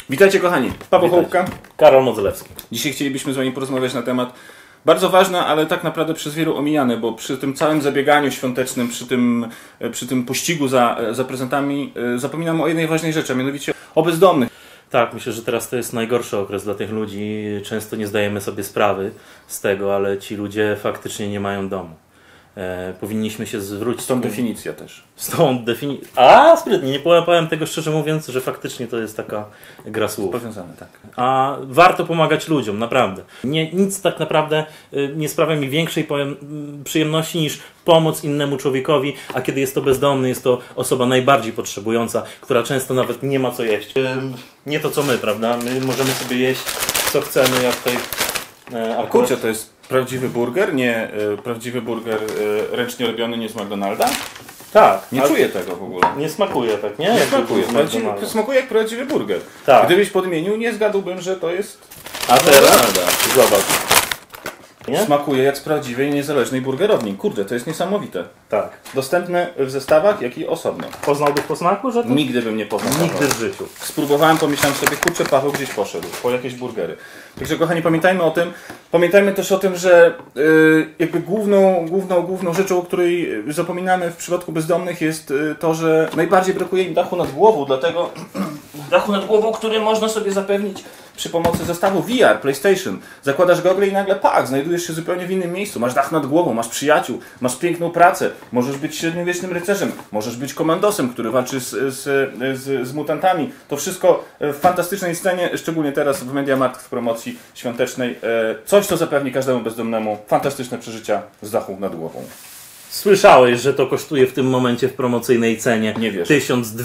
Witajcie kochani, Paweł Hołbka, Karol Modzelewski. Dzisiaj chcielibyśmy z Wami porozmawiać na temat bardzo ważny, ale tak naprawdę przez wielu omijany, bo przy tym całym zabieganiu świątecznym, przy tym pościgu za prezentami zapominamy o jednej ważnej rzeczy, a mianowicie o bezdomnych. Tak, myślę, że teraz to jest najgorszy okres dla tych ludzi. Często nie zdajemy sobie sprawy z tego, ale ci ludzie faktycznie nie mają domu. Powinniśmy się zwrócić... Stąd definicja też. Stąd definicja. A, sprytnie, nie powiem tego szczerze mówiąc, że faktycznie to jest taka gra słów. Powiązane, tak. A warto pomagać ludziom, naprawdę. Nic tak naprawdę nie sprawia mi większej przyjemności niż pomoc innemu człowiekowi, a kiedy jest to bezdomny, jest to osoba najbardziej potrzebująca, która często nawet nie ma co jeść. Nie to co my, prawda? My możemy sobie jeść co chcemy, jak tutaj... A kurczę, to jest prawdziwy burger, nie prawdziwy burger ręcznie robiony, nie z McDonalda? Tak. Nie czuję tego w ogóle. Nie smakuje tak, nie? Nie smakuje. Smakuje jak prawdziwy burger. Tak. Gdybyś podmienił, nie zgadłbym, że to jest... A teraz? Zobacz. Nie? Smakuje jak z prawdziwej, niezależnej burgerowni. Kurde, to jest niesamowite. Tak. Dostępne w zestawach, jak i osobno. Poznałbyś po smaku, że to? Nigdy bym nie poznał. Nigdy w życiu. Spróbowałem, pomyślałem sobie, kurczę, Paweł gdzieś poszedł, po jakieś burgery. Także kochani, pamiętajmy o tym. Pamiętajmy też o tym, że jakby główną rzeczą, o której zapominamy w przypadku bezdomnych jest to, że najbardziej brakuje im dachu nad głową, dlatego dachu nad głową, który można sobie zapewnić przy pomocy zestawu VR, PlayStation. Zakładasz gogle i nagle znajdujesz się zupełnie w innym miejscu. Masz dach nad głową, masz przyjaciół, masz piękną pracę, możesz być średniowiecznym rycerzem, możesz być komandosem, który walczy z mutantami. To wszystko w fantastycznej scenie, szczególnie teraz w MediaMarkt w promocji świątecznej. Coś, co zapewni każdemu bezdomnemu fantastyczne przeżycia z dachu nad głową. Słyszałeś, że to kosztuje w tym momencie w promocyjnej cenie Nie wiesz.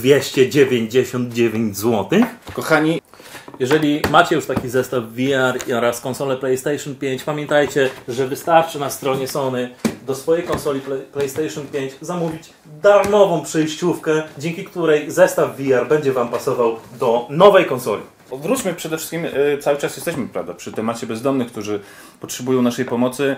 1299 zł? Kochani, jeżeli macie już taki zestaw VR oraz konsolę PlayStation 5, pamiętajcie, że wystarczy na stronie Sony do swojej konsoli PlayStation 5 zamówić darmową przejściówkę, dzięki której zestaw VR będzie Wam pasował do nowej konsoli. wróćmy przede wszystkim, cały czas jesteśmy, prawda, przy temacie bezdomnych, którzy potrzebują naszej pomocy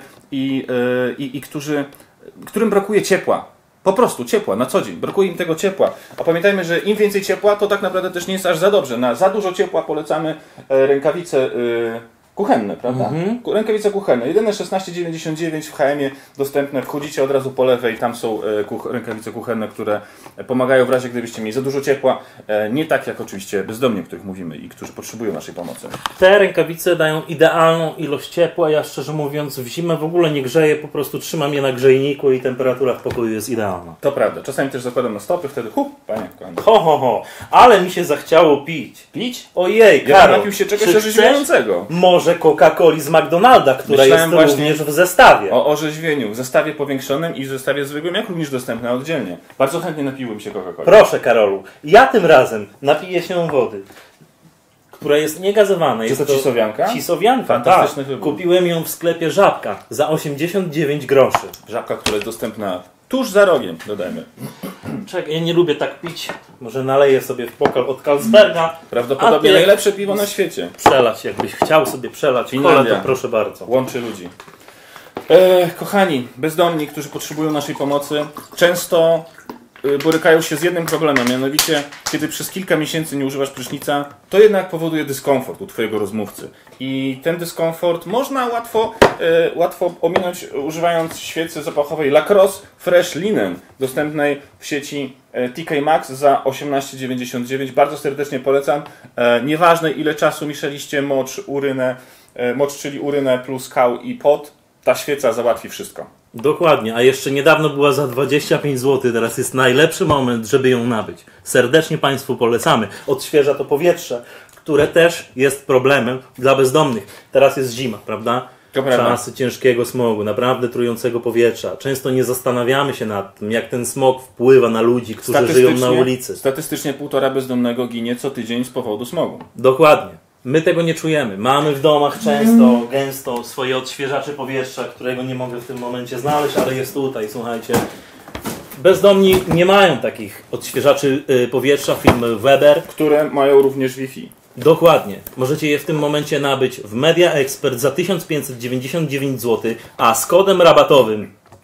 i którym brakuje ciepła. Po prostu ciepła na co dzień. Brakuje im tego ciepła. A pamiętajmy, że im więcej ciepła, to tak naprawdę też nie jest aż za dobrze. Na za dużo ciepła polecamy rękawice kuchenne, prawda? Rękawice kuchenne. Jedyne 16,99 w HM-ie dostępne. Wchodzicie od razu po lewej, tam są rękawice kuchenne, które pomagają w razie, gdybyście mieli za dużo ciepła. Nie tak jak oczywiście bezdomni, o których mówimy i którzy potrzebują naszej pomocy. Te rękawice dają idealną ilość ciepła. Ja szczerze mówiąc w zimę w ogóle nie grzeję, po prostu trzymam je na grzejniku i temperatura w pokoju jest idealna. To prawda. Czasami też zakładam na stopy, wtedy panie kochany. Ho. Ale mi się zachciało pić. Pić? Ojej, Ja Karol, napił się czegoś czy orzeźwiającego. Może Coca-Coli z McDonalda, która Myślałem jest również w zestawie. O orzeźwieniu. W zestawie powiększonym i w zestawie zwykłym, jak również dostępne oddzielnie. Bardzo chętnie napiłbym się Coca-Coli. Proszę, Karolu, ja tym razem napiję się wody, która jest niegazowana. Czy to cisowianka? Cisowianka, Fantastyczny tak. wybór. Kupiłem ją w sklepie Żabka za 89 groszy. Żabka, która jest dostępna tuż za rogiem, dodajmy. Czekaj, ja nie lubię tak pić. Może naleję sobie w pokal od Carlsberga. Prawdopodobnie A ty najlepsze piwo na świecie. Przelać, jakbyś chciał sobie przelać Finlandia. kole, to proszę bardzo. Łączy ludzi. Kochani, bezdomni, którzy potrzebują naszej pomocy, często borykają się z jednym problemem, mianowicie kiedy przez kilka miesięcy nie używasz prysznica, to jednak powoduje dyskomfort u Twojego rozmówcy. I ten dyskomfort można łatwo ominąć używając świecy zapachowej Lacrosse Fresh Linen, dostępnej w sieci TK Maxx za 18,99. Bardzo serdecznie polecam. Nieważne ile czasu mieszaliście mocz, czyli urynę plus kał i pot, ta świeca załatwi wszystko. Dokładnie, a jeszcze niedawno była za 25 zł, teraz jest najlepszy moment, żeby ją nabyć. Serdecznie Państwu polecamy. Odświeża to powietrze, które też jest problemem dla bezdomnych. Teraz jest zima, prawda? Czasy ciężkiego smogu, naprawdę trującego powietrza. Często nie zastanawiamy się nad tym, jak ten smog wpływa na ludzi, którzy żyją na ulicy. Statystycznie 1,5 bezdomnego ginie co tydzień z powodu smogu. Dokładnie. My tego nie czujemy. Mamy w domach często, gęsto swoje odświeżacze powietrza, którego nie mogę w tym momencie znaleźć, ale jest tutaj, słuchajcie. Bezdomni nie mają takich odświeżaczy powietrza firmy Weber, które mają również Wi-Fi. Dokładnie. Możecie je w tym momencie nabyć w Media Expert za 1599 zł, a z kodem rabatowym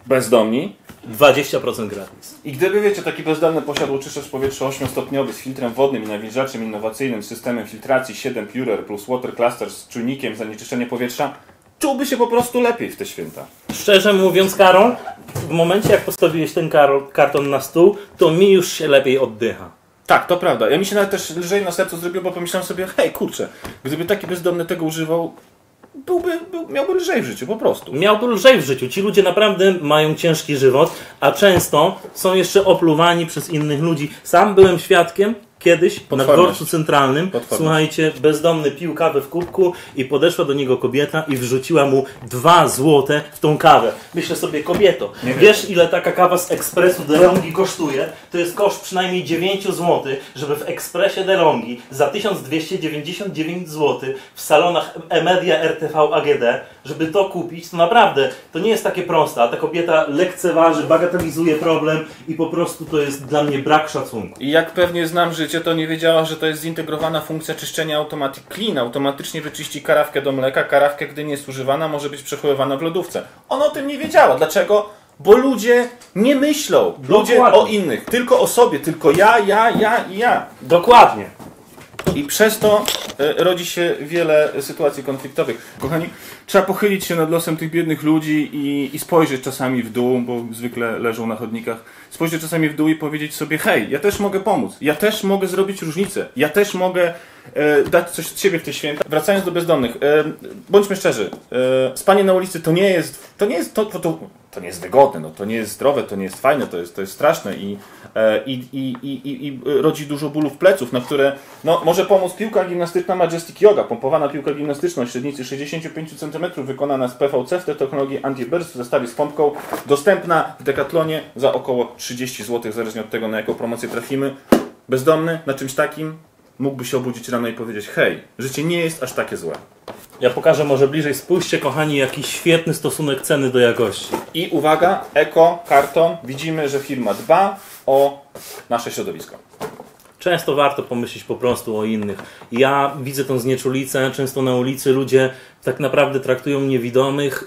bezdomni. 20% gratis. I gdyby, wiecie, taki bezdomny posiadł oczyszczacz powietrza 8-stopniowy z filtrem wodnym i nawilżaczem innowacyjnym, systemem filtracji 7 Purer plus Water Cluster z czujnikiem zanieczyszczenia powietrza, czułby się po prostu lepiej w te święta. Szczerze mówiąc, Karol, w momencie jak postawiłeś ten karton na stół, to mi już się lepiej oddycha. Tak, to prawda. Ja mi się nawet też lżej na sercu zrobiło, bo pomyślałem sobie, hej, kurczę, gdyby taki bezdomny tego używał, miałby lżej w życiu, po prostu. Miałby lżej w życiu. Ci ludzie naprawdę mają ciężki żywot, a często są jeszcze opluwani przez innych ludzi. Sam byłem świadkiem kiedyś na dworcu centralnym, słuchajcie, bezdomny pił kawę w kubku i podeszła do niego kobieta i wrzuciła mu 2 złote w tą kawę. Myślę sobie, kobieto, wiesz ile taka kawa z ekspresu DeLonghi kosztuje? To jest koszt przynajmniej 9 zł, żeby w ekspresie DeLonghi za 1299 zł w salonach E-Media RTV AGD, żeby to kupić, to naprawdę, to nie jest takie proste, a ta kobieta lekceważy, bagatelizuje problem i po prostu to jest dla mnie brak szacunku. I jak pewnie znam życie, to nie wiedziała, że to jest zintegrowana funkcja czyszczenia Automatic Clean. Automatycznie wyczyści karawkę do mleka. Karawkę, gdy nie jest używana, może być przechowywana w lodówce. Ona o tym nie wiedziała. Dlaczego? Bo ludzie nie myślą. Ludzie Dokładnie. o innych. Tylko o sobie. Tylko ja i ja. Dokładnie. I przez to rodzi się wiele sytuacji konfliktowych. Kochani, trzeba pochylić się nad losem tych biednych ludzi i spojrzeć czasami w dół, bo zwykle leżą na chodnikach. Spojrzeć czasami w dół i powiedzieć sobie, hej, ja też mogę pomóc, ja też mogę zrobić różnicę, ja też mogę dać coś od siebie w te święta. Wracając do bezdomnych, bądźmy szczerzy, spanie na ulicy to nie jest wygodne, no, to nie jest zdrowe, to nie jest fajne, to jest straszne i rodzi dużo bólów pleców, na które no, może pomóc piłka gimnastyczna Majestic Yoga, pompowana piłka gimnastyczna o średnicy 65 cm, wykonana z PVC w technologii anti-burst w zestawie z pompką, dostępna w Decathlonie za około 30 zł, zależnie od tego, na jaką promocję trafimy. Bezdomny na czymś takim mógłby się obudzić rano i powiedzieć, hej, życie nie jest aż takie złe. Ja pokażę może bliżej. Spójrzcie, kochani, jaki świetny stosunek ceny do jakości. I uwaga, eko, karton, widzimy, że firma dba o nasze środowisko. Często warto pomyśleć po prostu o innych. Ja widzę tą znieczulicę, często na ulicy ludzie tak naprawdę traktują niewidomych,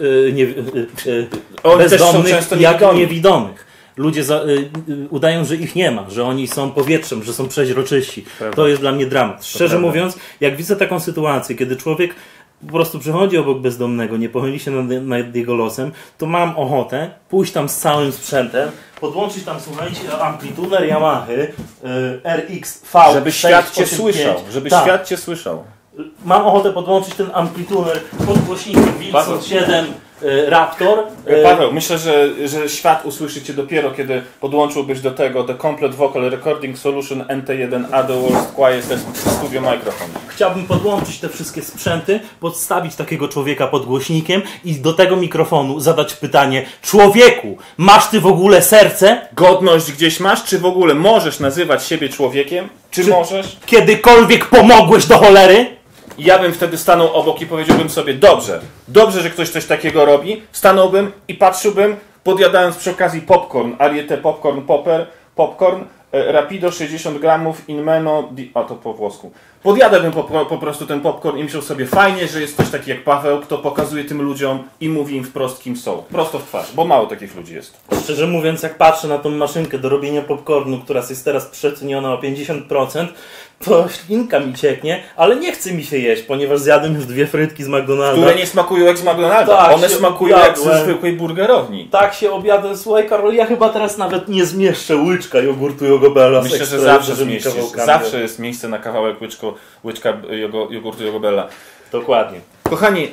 bezdomnych jak niewidomych. Ludzie udają, że ich nie ma, że oni są powietrzem, że są przeźroczyści. Prawda. To jest dla mnie dramat. Szczerze mówiąc, jak widzę taką sytuację, kiedy człowiek po prostu przechodzi obok bezdomnego, nie pochyli się nad jego losem, to mam ochotę pójść tam z całym sprzętem, podłączyć tam, słuchajcie, amplituner Yamahy RX-V685. Żeby świat cię słyszał, żeby tak. świat cię słyszał. Mam ochotę podłączyć ten amplituner pod głośnikiem Wilson 7 Raptor. Paweł, myślę, że świat usłyszy cię dopiero, kiedy podłączyłbyś do tego The Complete Vocal Recording Solution NT1A The World's Quietest Studio Microphone. Chciałbym podłączyć te wszystkie sprzęty, podstawić takiego człowieka pod głośnikiem i do tego mikrofonu zadać pytanie: człowieku, masz ty w ogóle serce? Godność gdzieś masz? Czy w ogóle możesz nazywać siebie człowiekiem? Czy możesz? Kiedykolwiek pomogłeś do cholery? I ja bym wtedy stanął obok i powiedziałbym sobie, dobrze, że ktoś coś takiego robi. Stanąłbym i patrzyłbym, podjadając przy okazji popcorn, Ariete popcorn, Rapido 60 gramów, Inmeno, a to po włosku. Podjadałbym po prostu ten popcorn i myślał sobie, fajnie, że jest ktoś taki jak Paweł, kto pokazuje tym ludziom i mówi im wprost, kim są. Prosto w twarz, bo mało takich ludzi jest. Szczerze mówiąc, jak patrzę na tą maszynkę do robienia popcornu, która jest teraz przeceniona o 50%, to ślinka mi cieknie, ale nie chce mi się jeść, ponieważ zjadłem już 2 frytki z McDonalda. Które nie smakują jak z McDonalda. Tak, one smakują jak ze zwykłej burgerowni. Tak się objadłem. Słuchaj, Karol, ja chyba teraz nawet nie zmieszczę łyczka jogurtu Jogobella. Myślę, że zawsze zmieścisz. Zawsze jest miejsce na kawałek łyczka jogurtu Jogobella. Dokładnie. Kochani,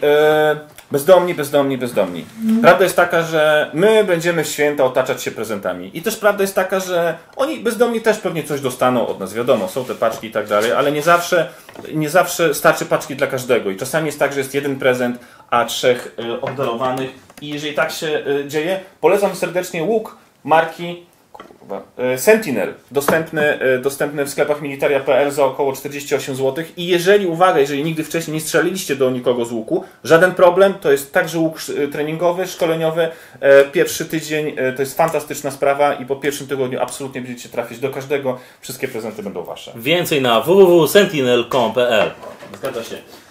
bezdomni. Prawda jest taka, że my będziemy w święta otaczać się prezentami. I też prawda jest taka, że oni bezdomni też pewnie coś dostaną od nas. Wiadomo, są te paczki i tak dalej, ale nie zawsze starczy paczki dla każdego. I czasami jest tak, że jest 1 prezent, a 3 obdarowanych. I jeżeli tak się dzieje, polecam serdecznie łuk marki Sentinel, dostępny w sklepach militaria.pl za około 48 zł. I jeżeli nigdy wcześniej nie strzeliliście do nikogo z łuku, żaden problem, to jest także łuk treningowy, szkoleniowy. Pierwszy tydzień to jest fantastyczna sprawa i po pierwszym tygodniu absolutnie będziecie trafić do każdego. Wszystkie prezenty będą wasze. Więcej na www.sentinel.com.pl. Zgadza się.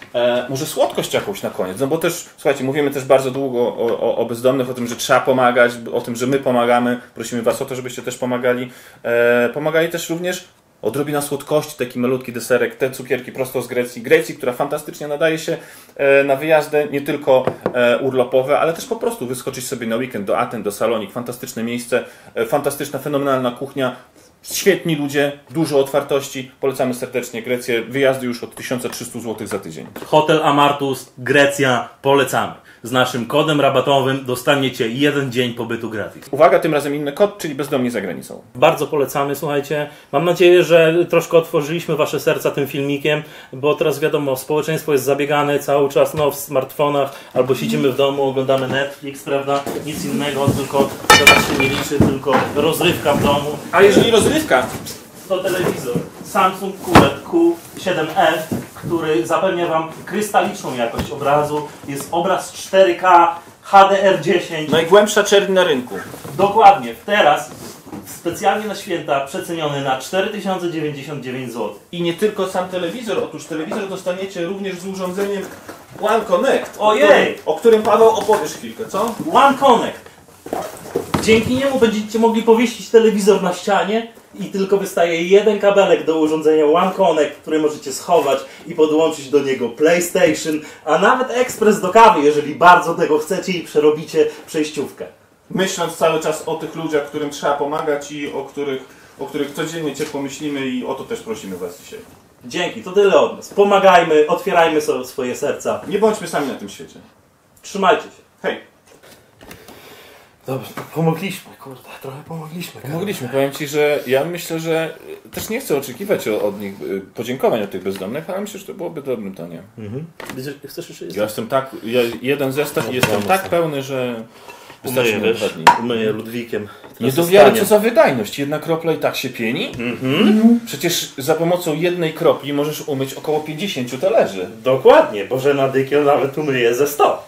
Może słodkość jakąś na koniec, no bo też, słuchajcie, mówimy też bardzo długo o bezdomnych, o tym, że trzeba pomagać, o tym, że my pomagamy, prosimy was o to, żebyście też pomagali. Pomagali też również odrobina słodkości, taki malutki deserek, te cukierki prosto z Grecji, która fantastycznie nadaje się na wyjazdy, nie tylko urlopowe, ale też po prostu wyskoczyć sobie na weekend do Aten, do Salonik, fantastyczne miejsce, fantastyczna, fenomenalna kuchnia, świetni ludzie, dużo otwartości, polecamy serdecznie Grecję, wyjazdy już od 1300 zł za tydzień. Hotel Amartus, Grecja, polecamy. Z naszym kodem rabatowym dostaniecie 1 dzień pobytu gratis. Uwaga, tym razem inny kod, czyli bezdomni za granicą. Bardzo polecamy, słuchajcie. Mam nadzieję, że troszkę otworzyliśmy wasze serca tym filmikiem, bo teraz wiadomo, społeczeństwo jest zabiegane cały czas w smartfonach, albo siedzimy w domu, oglądamy Netflix, prawda? Nic innego, tylko teraz się nie liczy, tylko rozrywka w domu. A jeżeli rozrywka, To telewizor Samsung QLED Q7F, który zapewnia wam krystaliczną jakość obrazu. Jest obraz 4K, HDR10. najgłębsza czerń na rynku. Dokładnie, teraz specjalnie na święta przeceniony na 4099 zł. I nie tylko sam telewizor, otóż telewizor dostaniecie również z urządzeniem One Connect. Ojej! O którym Paweł opowiesz chwilkę, co? One Connect. Dzięki niemu będziecie mogli powiesić telewizor na ścianie i tylko wystaje jeden kabelek do urządzenia One Connect, który możecie schować i podłączyć do niego PlayStation, a nawet ekspres do kawy, jeżeli bardzo tego chcecie i przerobicie przejściówkę. Myśląc cały czas o tych ludziach, którym trzeba pomagać i o których codziennie ciepło myślimy i o to też prosimy was dzisiaj. Dzięki, to tyle od nas. Pomagajmy, otwierajmy sobie swoje serca. Nie bądźmy sami na tym świecie. Trzymajcie się. Hej! Dobrze, pomogliśmy, kurde, trochę pomogliśmy. Mogliśmy, powiem Ci, że ja myślę, że też nie chcę oczekiwać od nich podziękowań od tych bezdomnych, ale myślę, że to byłoby dobrym toniem. Chcesz jeszcze Ja jestem tak, jeden zestaw i jestem tak pełny, że wystarczy umyję, mi wiesz, 2 dni. umyję Ludwikiem. Nie do wiary, co za wydajność. Jedna kropla i tak się pieni? Przecież za pomocą jednej kropli możesz umyć około 50 talerzy. Dokładnie, Bożena Dykiel nawet umyje ze 100.